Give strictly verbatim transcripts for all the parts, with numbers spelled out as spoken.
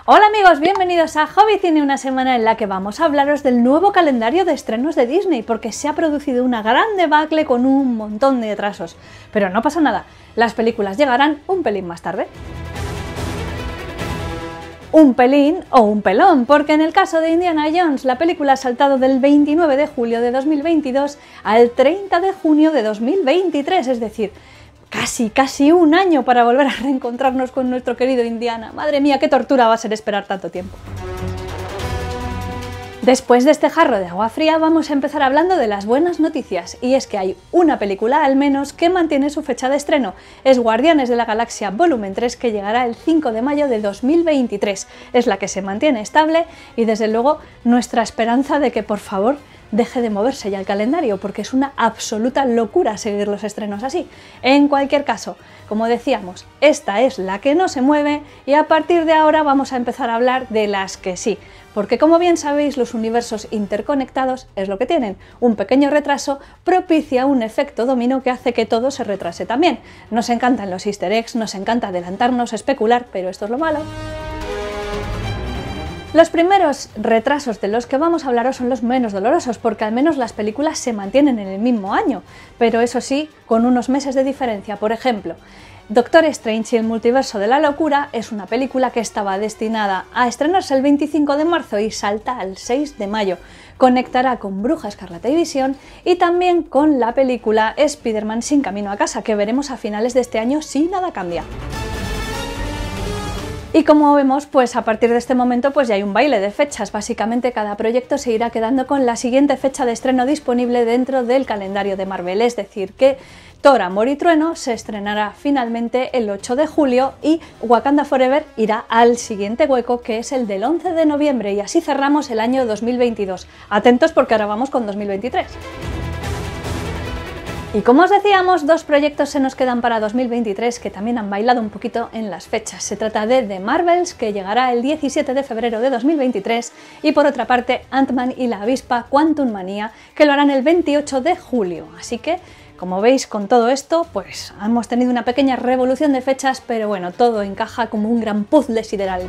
Hola amigos, bienvenidos a Hobby Cine, una semana en la que vamos a hablaros del nuevo calendario de estrenos de Disney, porque se ha producido una gran debacle con un montón de retrasos. Pero no pasa nada, las películas llegarán un pelín más tarde. Un pelín o un pelón, porque en el caso de Indiana Jones, la película ha saltado del veintinueve de julio de dos mil veintidós al treinta de junio de dos mil veintitrés, es decir, casi, casi un año para volver a reencontrarnos con nuestro querido Indiana. Madre mía, qué tortura va a ser esperar tanto tiempo. Después de este jarro de agua fría vamos a empezar hablando de las buenas noticias, y es que hay una película al menos que mantiene su fecha de estreno. Es Guardianes de la Galaxia Volumen tres, que llegará el cinco de mayo de dos mil veintitrés. Es la que se mantiene estable y desde luego nuestra esperanza de que por favor deje de moverse ya el calendario, porque es una absoluta locura seguir los estrenos así. En cualquier caso, como decíamos, esta es la que no se mueve y a partir de ahora vamos a empezar a hablar de las que sí, porque como bien sabéis, los universos interconectados es lo que tienen. Un pequeño retraso propicia un efecto dominó que hace que todo se retrase también. Nos encantan los easter eggs, nos encanta adelantarnos, especular, pero esto es lo malo. Los primeros retrasos de los que vamos a hablaros son los menos dolorosos, porque al menos las películas se mantienen en el mismo año, pero eso sí, con unos meses de diferencia. Por ejemplo, Doctor Strange y el Multiverso de la Locura es una película que estaba destinada a estrenarse el veinticinco de marzo y salta al seis de mayo. Conectará con Bruja Escarlata y Visión y también con la película Spider-Man Sin Camino a Casa, que veremos a finales de este año si nada cambia. Y como vemos, pues a partir de este momento pues ya hay un baile de fechas. Básicamente cada proyecto se irá quedando con la siguiente fecha de estreno disponible dentro del calendario de Marvel, es decir que Thor, Amor y Trueno se estrenará finalmente el ocho de julio y Wakanda Forever irá al siguiente hueco, que es el del once de noviembre, y así cerramos el año dos mil veintidós. Atentos porque ahora vamos con dos mil veintitrés. Y como os decíamos, dos proyectos se nos quedan para dos mil veintitrés que también han bailado un poquito en las fechas. Se trata de The Marvels, que llegará el diecisiete de febrero de dos mil veintitrés, y por otra parte Ant-Man y la avispa Quantumania, que lo harán el veintiocho de julio. Así que, como veis, con todo esto, pues hemos tenido una pequeña revolución de fechas, pero bueno, todo encaja como un gran puzzle sideral.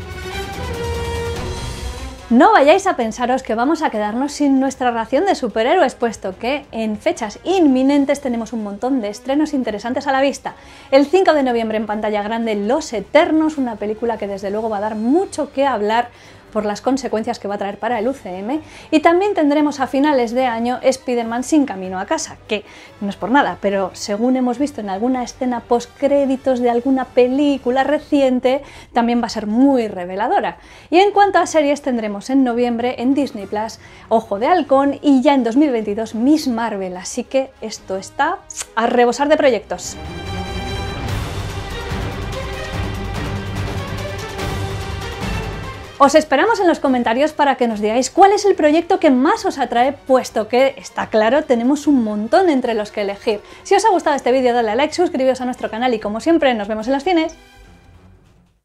No vayáis a pensaros que vamos a quedarnos sin nuestra ración de superhéroes, puesto que en fechas inminentes tenemos un montón de estrenos interesantes a la vista. El cinco de noviembre en pantalla grande Los Eternos, una película que desde luego va a dar mucho que hablar por las consecuencias que va a traer para el U C M, y también tendremos a finales de año Spider-Man Sin Camino a Casa, que no es por nada, pero según hemos visto en alguna escena postcréditos de alguna película reciente, también va a ser muy reveladora. Y en cuanto a series, tendremos en noviembre en Disney Plus Ojo de Halcón y ya en dos mil veintidós Miss Marvel, así que esto está a rebosar de proyectos. Os esperamos en los comentarios para que nos digáis cuál es el proyecto que más os atrae, puesto que, está claro, tenemos un montón entre los que elegir. Si os ha gustado este vídeo, dale a like, suscribiros a nuestro canal y como siempre nos vemos en los cines.